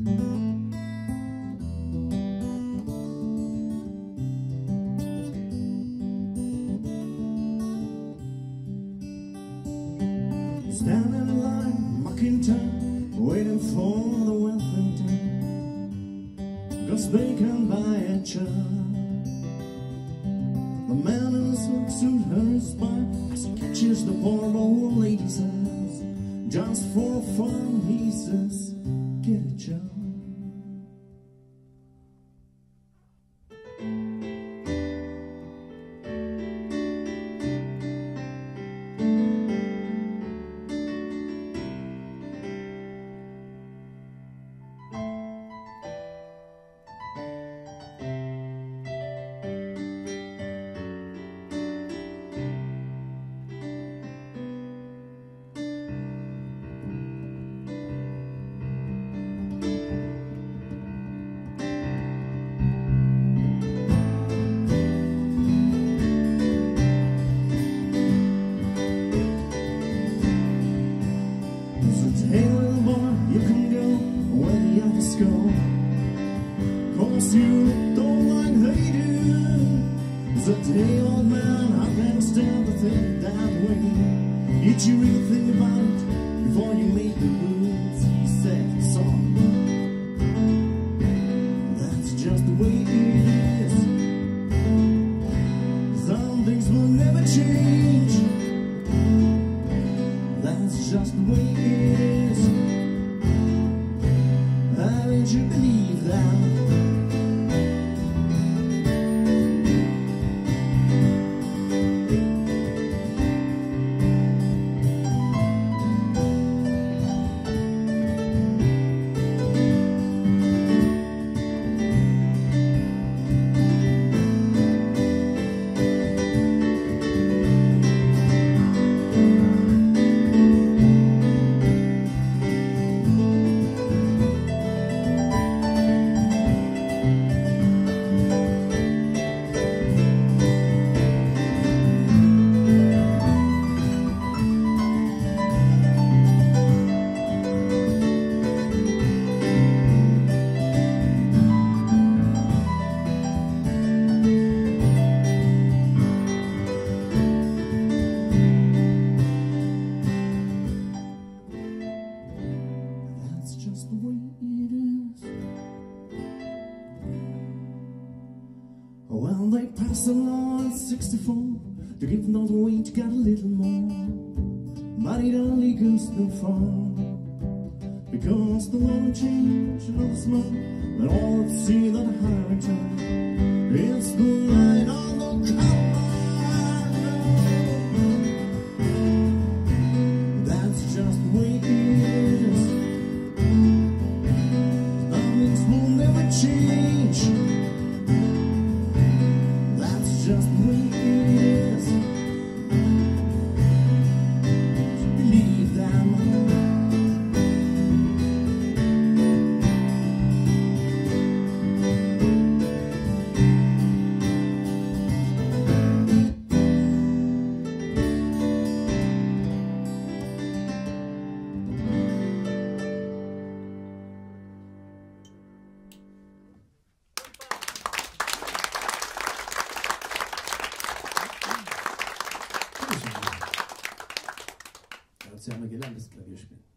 Standing in line, mocking time, waiting for the welcome day, 'cause they can buy a child. The man in the suit hurries by as he catches the poor old lady's eyes. Just for fun, he says, get a job. Hey little boy, you can go where the others go, 'cause you don't like they do. Said, hey old man, I can't stand to think that way. Did you really think about it before you made the rules? He said, son, that's just the way it is. Some things will never change. That's just the way it is. Haven't you believe that? Just the way it is. Well, they pass a law at 64 to give those wage got a little more, but it only goes too far, because the law change no small, but all that see that higher time, it's the light on the color. That's just the way it is. Change. That's just the way it is. Believe that. Sie haben ein gelerntes Klavier spielen.